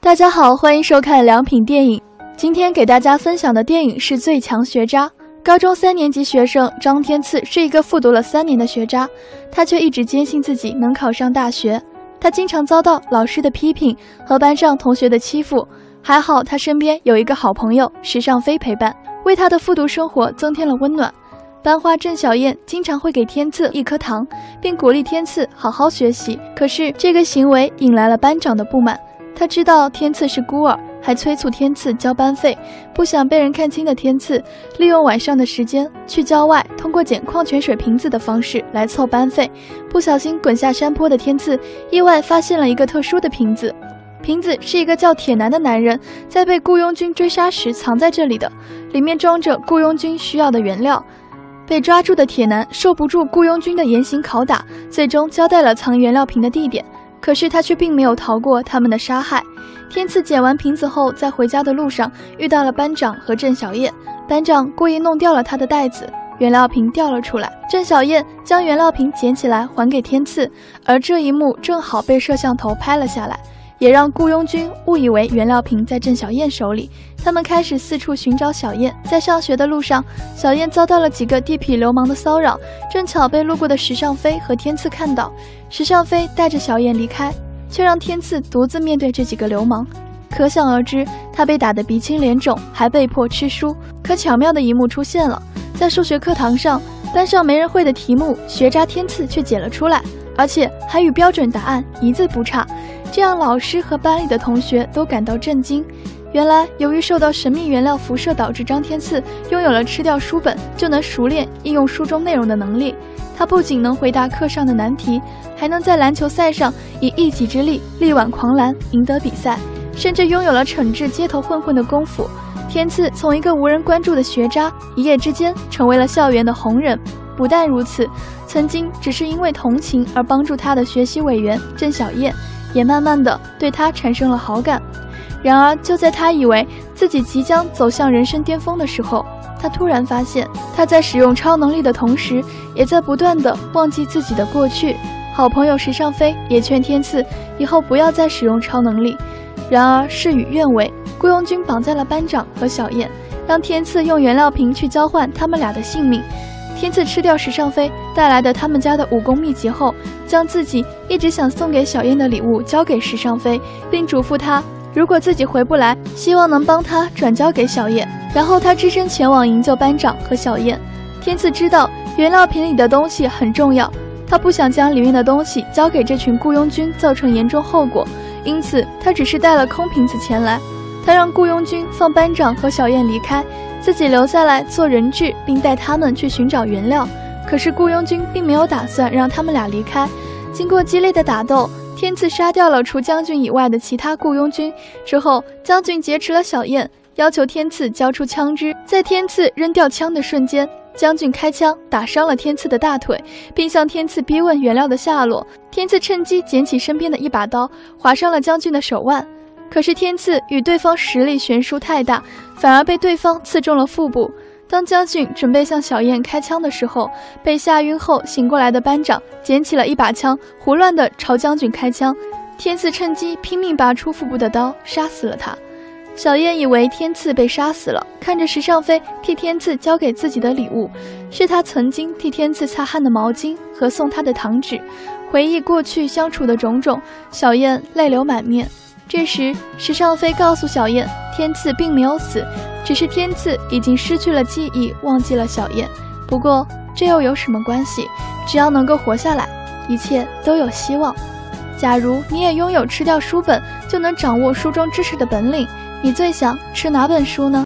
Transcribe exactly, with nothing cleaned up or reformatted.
大家好，欢迎收看良品电影。今天给大家分享的电影是《最强学渣》。高中三年级学生张天赐是一个复读了三年的学渣，他却一直坚信自己能考上大学。他经常遭到老师的批评和班上同学的欺负，还好他身边有一个好朋友石尚飞陪伴，为他的复读生活增添了温暖。班花郑小燕经常会给天赐一颗糖，并鼓励天赐好好学习，可是这个行为引来了班长的不满。他知道天赐是孤儿，还催促天赐交班费。不想被人看清的天赐利用晚上的时间去郊外，通过捡矿泉水瓶子的方式来凑班费。不小心滚下山坡的天赐意外发现了一个特殊的瓶子，瓶子是一个叫铁男的男人在被雇佣军追杀时藏在这里的，里面装着雇佣军需要的原料。被抓住的铁男受不住雇佣军的严刑拷打，最终交代了藏原料瓶的地点。可是他却并没有逃过他们的杀害。天赐捡完瓶子后，在回家的路上遇到了班长和郑小燕。班长故意弄掉了他的袋子，原料瓶掉了出来。郑小燕将原料瓶捡起来还给天赐，而这一幕正好被摄像头拍了下来，也让雇佣军误以为原料瓶在郑小燕手里。他们开始四处寻找小燕。在上学的路上，小燕遭到了几个地痞流氓的骚扰，正巧被路过的石尚飞和天赐看到。石尚飞带着小燕离开，却让天赐独自面对这几个流氓。可想而知，他被打得鼻青脸肿，还被迫吃书。可巧妙的一幕出现了，在数学课堂上，班上没人会的题目，学渣天赐却解了出来，而且还与标准答案一字不差，这让老师和班里的同学都感到震惊。原来由于受到神秘原料辐射，导致张天赐拥有了吃掉书本就能熟练应用书中内容的能力。他不仅能回答课上的难题，还能在篮球赛上以一己之力力挽狂澜，赢得比赛，甚至拥有了惩治街头混混的功夫。天赐从一个无人关注的学渣，一夜之间成为了校园的红人。不但如此，曾经只是因为同情而帮助他的学习委员郑小燕，也慢慢的对他产生了好感。然而就在他以为自己即将走向人生巅峰的时候，他突然发现，他在使用超能力的同时，也在不断的忘记自己的过去。好朋友石尚飞也劝天赐以后不要再使用超能力，然而事与愿违，雇佣军绑架了班长和小燕，让天赐用原料瓶去交换他们俩的性命。天赐吃掉石尚飞带来的他们家的武功秘籍后，将自己一直想送给小燕的礼物交给石尚飞，并嘱咐他如果自己回不来，希望能帮他转交给小燕。然后他只身前往营救班长和小燕。天赐知道原料瓶里的东西很重要，他不想将里面的东西交给这群雇佣军造成严重后果，因此他只是带了空瓶子前来。他让雇佣军放班长和小燕离开，自己留下来做人质，并带他们去寻找原料。可是雇佣军并没有打算让他们俩离开。经过激烈的打斗，天赐杀掉了除将军以外的其他雇佣军之后，将军劫持了小燕，要求天赐交出枪支。在天赐扔掉枪的瞬间，将军开枪打伤了天赐的大腿，并向天赐逼问原料的下落。天赐趁机捡起身边的一把刀，划伤了将军的手腕。可是天赐与对方实力悬殊太大，反而被对方刺中了腹部。当将军准备向小燕开枪的时候，被吓晕后醒过来的班长捡起了一把枪，胡乱地朝将军开枪。天赐趁机拼命拔出腹部的刀，杀死了他。小燕以为天赐被杀死了，看着石尚飞替天赐交给自己的礼物，是他曾经替天赐擦汗的毛巾和送他的糖纸，回忆过去相处的种种，小燕泪流满面。这时石尚飞告诉小燕，天赐并没有死，只是天赐已经失去了记忆，忘记了小燕。不过这又有什么关系？只要能够活下来，一切都有希望。假如你也拥有吃掉书本就能掌握书中知识的本领，你最想吃哪本书呢？